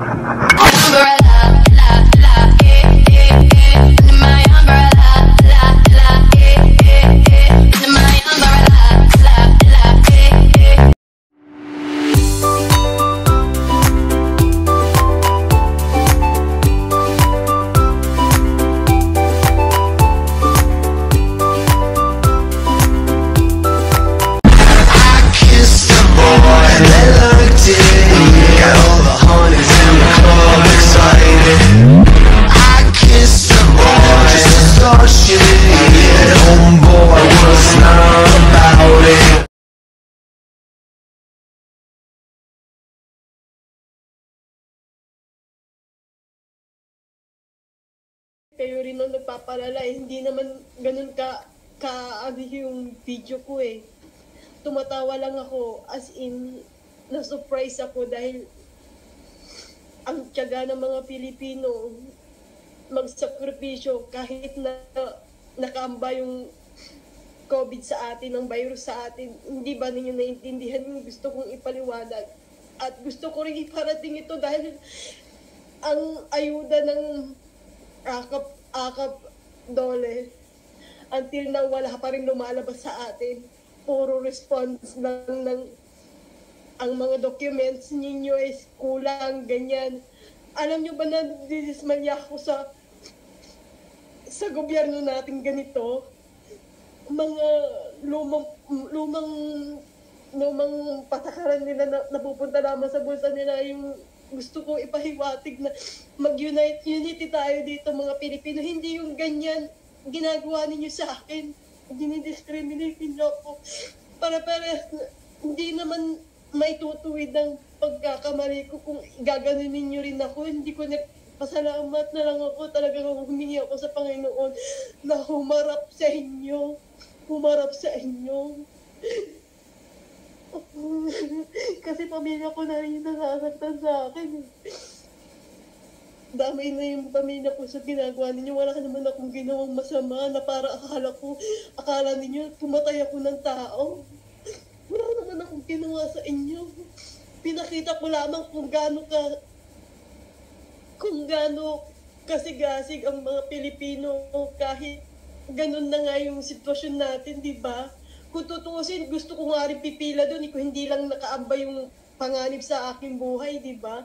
Kayo rin ang nagpapalala eh. Hindi naman ganun ano yung video ko eh. Tumatawa lang ako, as in, na-surprise ako dahil ang tiyaga ng mga Pilipino magsakripisyo kahit na nakamba yung COVID sa atin, ang virus sa atin. Hindi ba ninyo naiintindihan yung gusto kong ipaliwanag? At gusto ko rin iparating ito dahil ang ayuda ng akap dole until now wala pa rin lumalabas sa atin. Puro response lang ng ang mga documents ninyo is kulang, ganyan. Alam nyo ba na didismaya ako sa gobyerno natin ganito? Mga lumang patakaran nila na napupunta naman sa bulsa nila. Yung gusto ko ipahiwatig na unity tayo dito mga Pilipino. Hindi yung ganyan ginagawa ninyo sa akin. Dinidiscriminate niyo ako. Para hindi naman maitutuwid ang pagkakamali ko kung gaganin ninyo rin ako. Hindi ko pasalamat na lang ako. Talagang humingi ako sa Panginoon na humarap sa inyo. Kasi pamilya ko na rin yung nasasaktan sa akin. Damay na yung pamilya ko sa ginagawa ninyo. Wala naman akong ginawang masama na para akala ninyo tumatay ako ng tao. Wala naman akong ginawa sa inyo. Pinakita ko lamang kung gaano kasigasig ang mga Pilipino kahit ganun na nga yung sitwasyon natin, di ba? Kung tutuusin, gusto ko nga rin pipila doon, hindi lang nakaamba yung panganib sa aking buhay, di ba?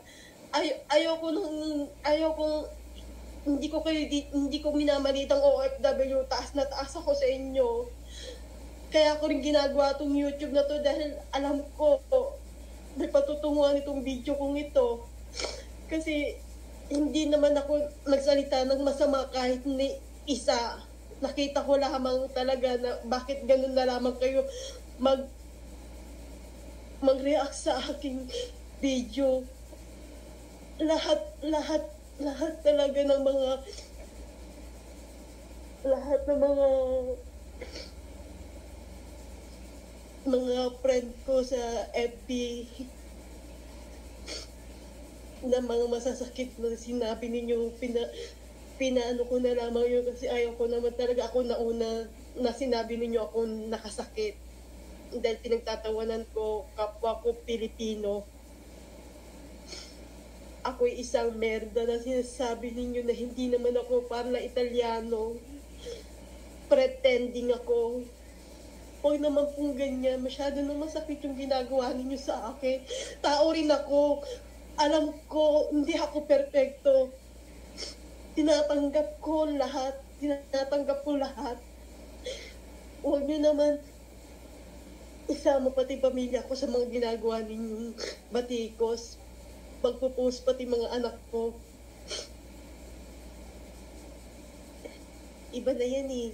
Hindi ko minamalitang OFW, taas na taas ako sa inyo. Kaya ako rin ginagawa itong YouTube na to dahil alam ko, may patutunguhan itong video kong ito. Kasi hindi naman ako nagsalita ng masama kahit ni isa. Nakita ko lamang talaga na bakit ganun na lamang kayo mag-react sa aking video. Lahat talaga ng mga friend ko sa FB na mga masasakit na sinabi ninyo, pinaano ko na lamang yun kasi ayaw ko naman talaga ako nauna na sinabi ninyo ako nakasakit dahil pinagtatawanan ko kapwa ko Pilipino. Ako'y isang merda na sinasabi ninyo na hindi naman ako parla Italiano. Pretending ako. Huwag naman pong ganyan. Masyado na masakit yung ginagawa ninyo sa akin. Tao rin ako. Alam ko, hindi ako perfecto. Tinatanggap ko lahat. Huwag nyo naman isama pati pamilya ko sa mga ginagawa ninyong batikos. Pagpupost pati mga anak ko. Iba na yan eh.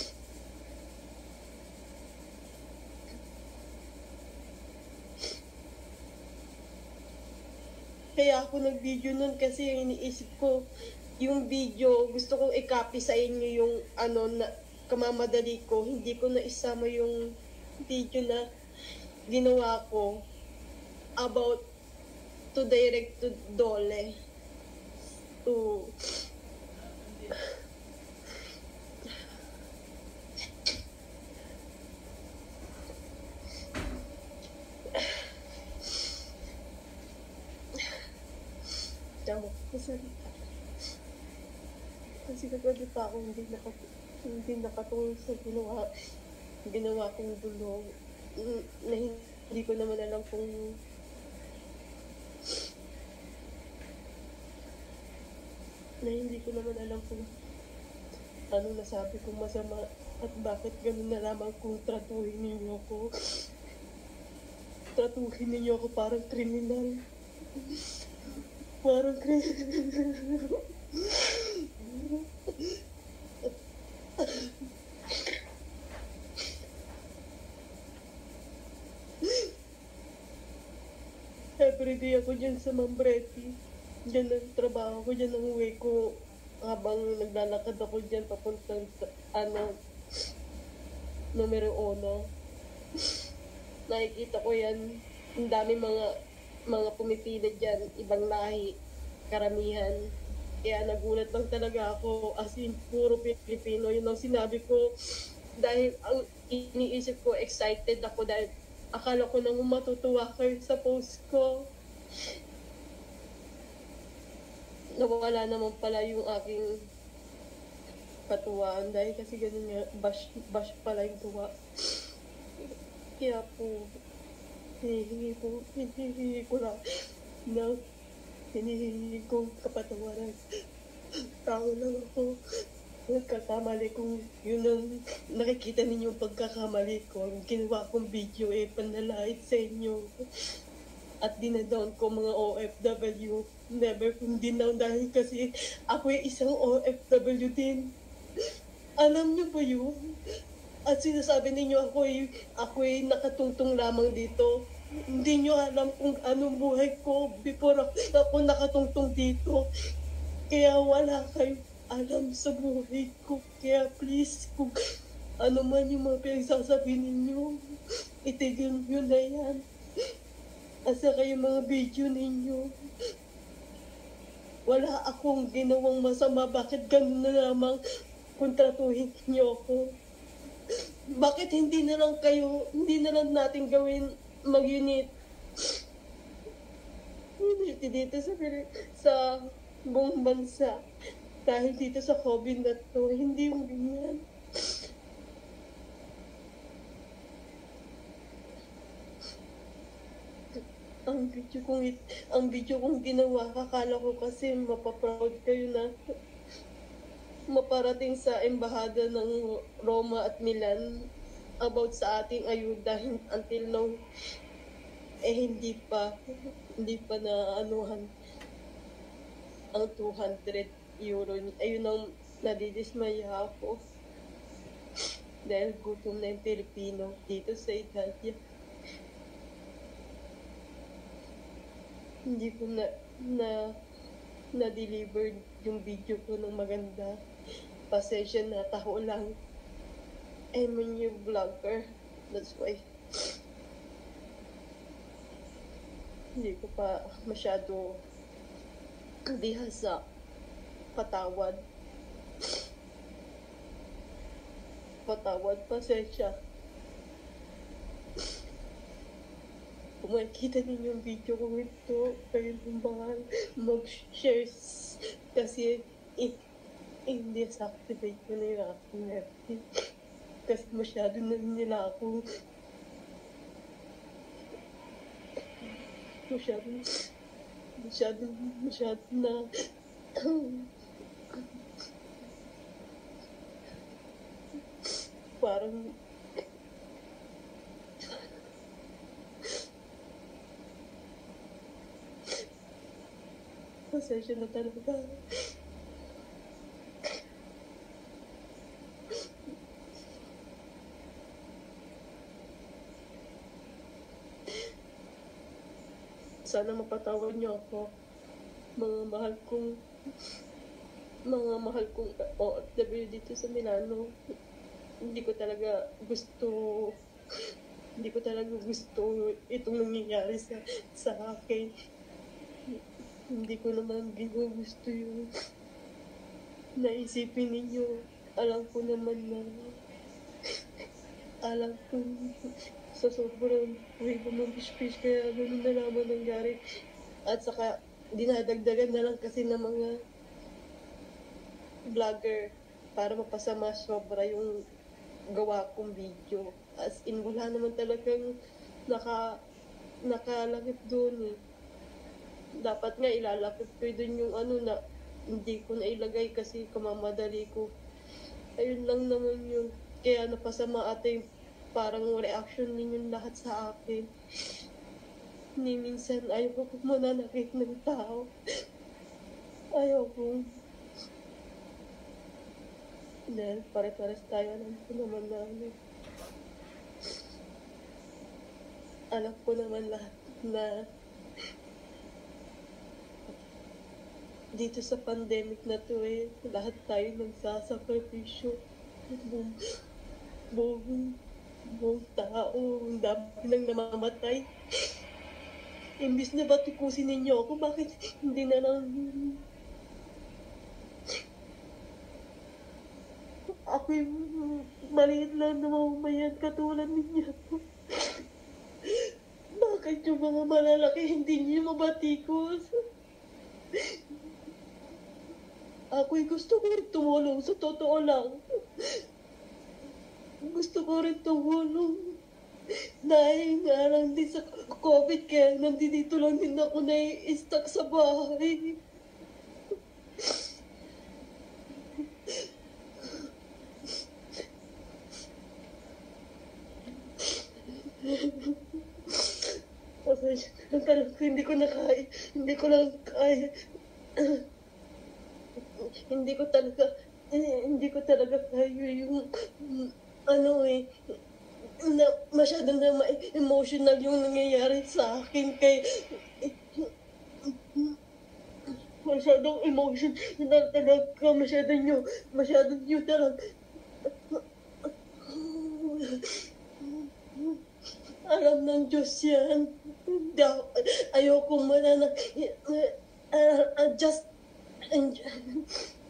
Kaya ako nag-video nun kasi iniisip ko, yung video, gusto kong i-copy sa inyo yung na kamamadali ko. Hindi ko na isama yung video na ginawa ko about to direct to Dole. siya magsalita. Kasi kagabi pa ako hindi nakatulong sa ginawa kong gulo. Na hindi ko naman alam kung ano nasabi kong masama at bakit ganun na lamang kung tratuhin ninyo ako. Tratuhin ninyo ako parang kriminal. Parang kriminal. Everyday ako dyan sa Mambreti. Dyan ang trabaho ko, dyan ang uwi ko. Habang naglalakad ako dyan papuntang sa, numero 1. Nakikita ko yan. Ang dami mga pumipila dyan. Ibang lahi. Karamihan. Kaya nagulat lang talaga ako. As in, puro Pilipino. Yun ang sinabi ko. Dahil ang iniisip ko, excited ako dahil akala ko nang matutuwa kayo sa post ko. Nawala naman pala yung aking katuwaan dahil kasi ganun nga, bash pala yung tuwa. Kaya po, hinihingi ko kapatawaran. Tao lang ako. Nagkakamali kung yun ang nakikita ninyong pagkakamali ko. Ang ginawa kong video panalait sa inyo. At dinadown ko mga OFW. Never kong dinown dahil kasi ako isang OFW din. Alam niyo ba yun? At sinasabi ninyo ako'y nakatungtong lamang dito. Hindi niyo alam kung anong buhay ko before ako nakatungtong dito. Kaya wala kayong alam sa buhay ko. Kaya please, kung ano man yung mga pinagsasabihin ninyo, itigil nyo na yan. At saka yung mga video ninyo, wala akong ginawang masama. Bakit ganun na lamang kontratuhin niyo ako? Bakit hindi na lang natin gawin mag-unit? Unity dito sa buong bansa. Dahil dito sa COVID na to, hindi yung ganyan. Ang video kong ginawa, akala ko kasi mapaproud kayo na maparating sa embahada ng Roma at Milan about sa ating ayuda. Until now, hindi pa na anuhan ang 200 euro. Ayun ang nadidismaya ako. Dahil gutom na yung Pilipino dito sa Italia. Hindi ko na-deliver yung video ko ng maganda. Pasensya na, taho lang. I'm a new vlogger. That's why. Hindi ko pa masyado bihasa. Patawad, pasensya. Kung makikita ninyo yung video ko ito, kayo lumbangan, mag-share. Kasi hindi sa activate ko na yung aking Netflix. Kasi masyado na nila ako. Masyado na parang pasensya na talaga. Sana mapatawad niyo ako, mga mahal kong OFW dito sa Milano. Hindi ko talaga gusto itong nangyayari sa akin. Hindi ko naman gusto yung naisipin ninyo. Alam ko sa sobrang way ko mag-speech kaya ganun na naman nangyari. At saka dinadagdagan na lang kasi ng mga vlogger para mapasama sobra yung gawa kong video. As in, wala naman talagang nakalakip doon eh. Dapat nga ilalakip ko doon yung ano na hindi ko na ilagay kasi kamamadali ko. Ayun lang naman yun. Kaya napasama ate yung parang reaction ninyong lahat sa akin. Ni minsan ayaw ko mananakit ng tao. Ayaw ko. Dahil pare-pares tayo, alam ko naman na ano. Alam ko naman lahat na dito sa pandemic na to eh, lahat tayo nagsasakripisyo. Buong tao, ang dami nang namamatay. Imbis na batikusin ninyo ako, bakit hindi na lang ako yung maliit lang na mamamayan katulad ninyo. Bakit yung mga malalaki hindi niyo mabatikos? Ako'y gusto ko rin tumulong, sa totoo lang. Gusto ko rin tumulong. Dahil nga lang din sa COVID, kaya nandito lang din ako na-stuck sa bahay. Talagang hindi ko na kaya. Hindi ko lang kaya. Hindi ko talaga kaya yung ano eh, na masyadong na emotional yung nangyayari sa akin kay masyadong emotional talaga, masyadong yun talaga. Alam ng Diyos yan. Ayoko just